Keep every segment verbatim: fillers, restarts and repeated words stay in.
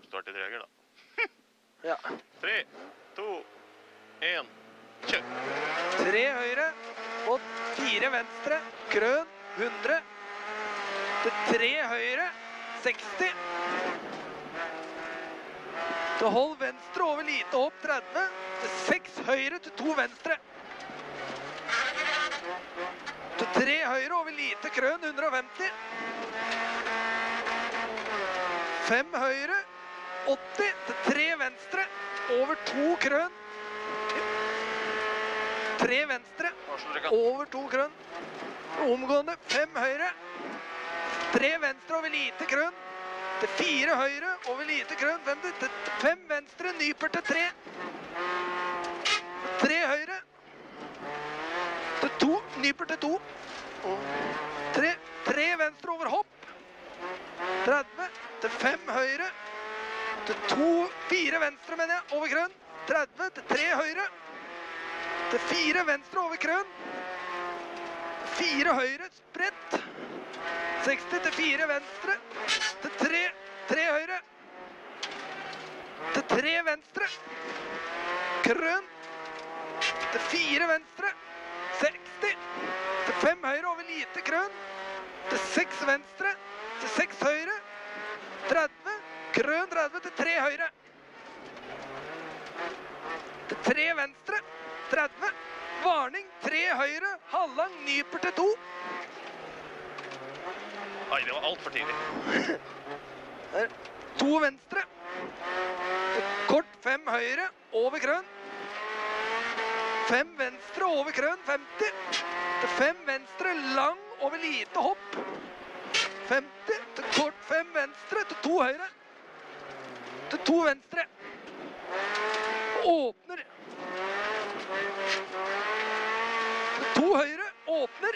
oppstart i treger, da. Ja. Tre, to, en, kjør! Tre høyre og fire venstre. Krøn, hundre. Til tre høyre, seksti. Til hold venstre over lite hopp, tretti. Til seks høyre til to venstre. Til tre høyre over lite krøn, hundre og femti. Fem høyre, åtti. Til tre venstre, over to krøn. Tre venstre, over to krøn. Omgående, fem høyre. Tre venstre over lite krøn. Til fire høyre, over lite krøn. femti. Til fem venstre, nyper til tre. Tre høyre. Til to, nyper til to. Tre, tre venstre over hopp. tretti. Til fem høyre. Til to, fire venstre, mener jeg, over krøn. tretti. Til tre høyre. Til fire venstre over krøn. Fire høyre, spredt. seksti til fire venstre. Til tre, tre høyre. Til tre venstre. Krøn. Til fire venstre. seksti. Til fem høyre over lite krøn. Til seks venstre. Til seks høyre. tretti. Krøn tretti til tre høyre. Til tre venstre. tretti. Varning, tre høyre, halvlang, nyper til to. Nei, det var alt for tidlig. Der. To venstre. Kort, fem høyre, over krøn. Fem venstre, over krøn, femti. Til fem venstre, lang, over lite hopp. femti. Til kort, fem venstre, til to høyre. Til to venstre. Åpner. To høyre, åpner.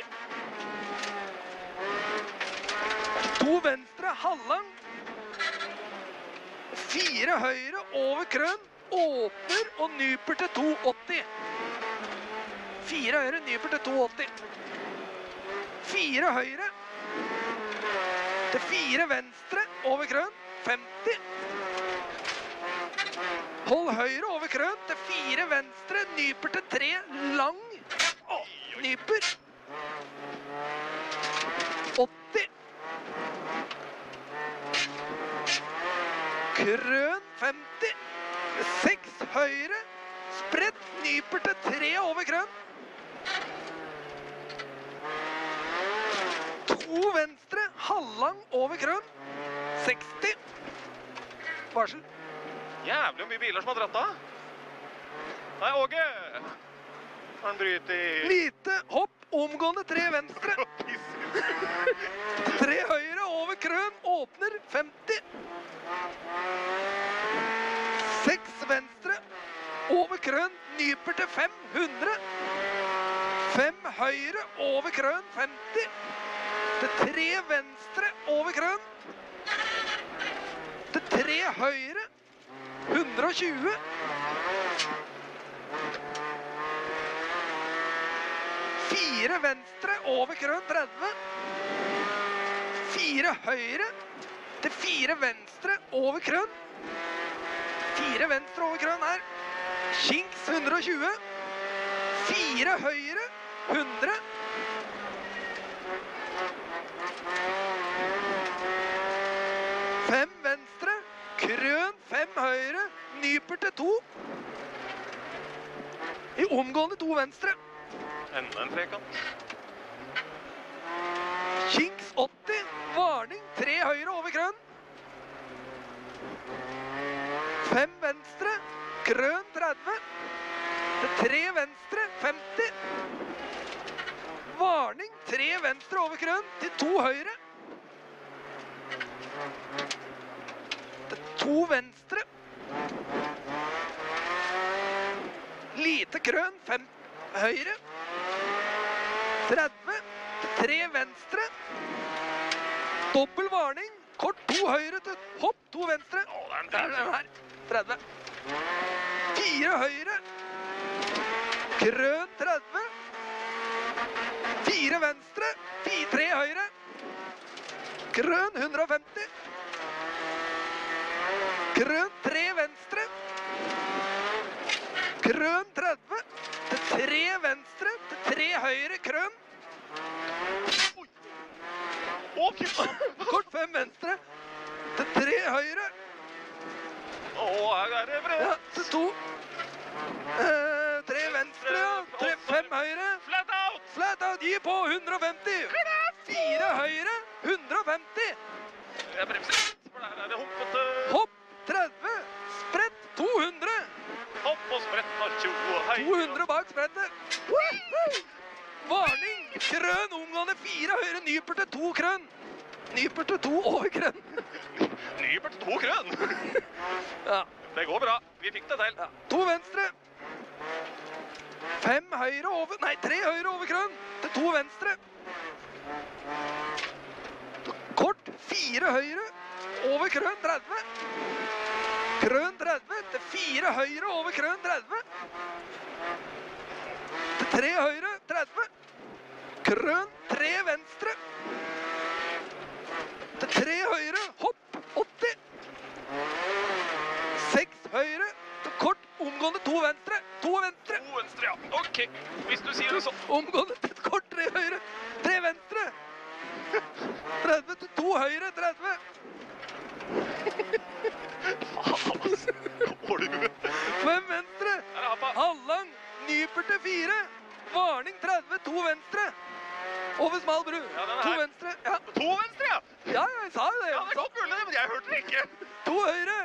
To venstre, halvlang. Fire høyre, over krøn, åpner og nyper til to åtti. Fire høyre, nyper til to åtti. Fire høyre. Til fire venstre, over krøn, femti. Hold høyre over krøn, til fire venstre, nyper til tre, lang. Åh, nyper. åtti. Krøn, femti. seks høyre. Spredt, nyper til tre over krøn. To venstre, halvlang over krøn. seksti. Varsel. Jævlig mye biler som har dratt av. Nei, Åge! Han bryter i... Lite hopp, omgående tre venstre. Tre høyre, over krøn, åpner, femti. Seks venstre, over krøn, nyper til fem, hundre. Fem høyre, over krøn, femti. Til tre venstre, over krøn. Til tre høyre, hundre og tjue. Fire venstre, over krøn, tretti. Fire høyre, til fire venstre, over krøn. Fire venstre, over krøn her. Kinks, hundre og tjue. Fire høyre, hundre. Fem venstre, krøn, fem høyre, nyper til to. I omgående to venstre. Enda en trekant. Kinks åtti, varning, tre høyre over krøn. Fem venstre, krøn tretti. Til tre venstre, femti. Varning, tre venstre over krøn, til to høyre. Til to venstre. Lite krøn, fem høyre. tretti. Tre venstre. Dobbel varning. Kort, to høyre til hopp, to venstre. Å, det er en Der er den her. tretti. Fire høyre. Krøn tretti. Fire venstre. Fire, tre høyre. Krøn hundre og femti. Grønn tre venstre. Grønn tretti. Til tre venstre. Til tre høyre. Grønn. Oi! Å, fy faen! Kort fem venstre. Til tre høyre. Å, her er det bred. Ja, til to. Eh, tre venstre, ja. Tre, fem høyre. Flat out! Flat out, gi på hundre og femti. Fire høyre, hundre og femti. Jeg bremser litt, for der er det hoppete. Hopp, tretti. Sprett, to hundre. Hopp og sprett og tjo og hei. to hundre bak sprettet. Varning, krøn, omgående fire høyre, nyper til to krøn. Nyper til to over krøn. Nyper til to krøn. Ja. Det går bra. Vi fikk det til. Ja. To venstre. Fem høyre over, nei, tre høyre over krøn. Til to venstre. Kort, fire høyre over krøn, tretti. Krøn tretti, til fire høyre over krøn, tretti. Til tre høyre, tretti. Krøn, tre venstre. Til tre høyre, hopp, åtti. Seks høyre, til kort, omgående to venstre. To venstre. To venstre, ja. Ok, hvis du sier det sånn. Omgående til kort, tre høyre. Tre venstre. tretti til to høyre, tretti. Får du med? Fem venstre. Her er happa. Halvlang, nyper til fire. Varning tretti, to venstre. Over smal bru. Ja, den er To her. venstre. Ja, To venstre, ja. ja, jeg sa jo det. Ja, det er godt mulig, men jeg hørte det ikke. To høyre.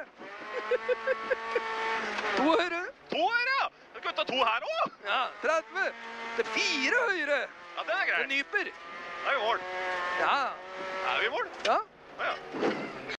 To høyre. To her, ja. Du kan ta to her også. Ja, tretti. Til fire høyre. Ja, den er Og grei. nyper. Da er vi i mål. Ja, Er vi i mål? ja. Ja, ja.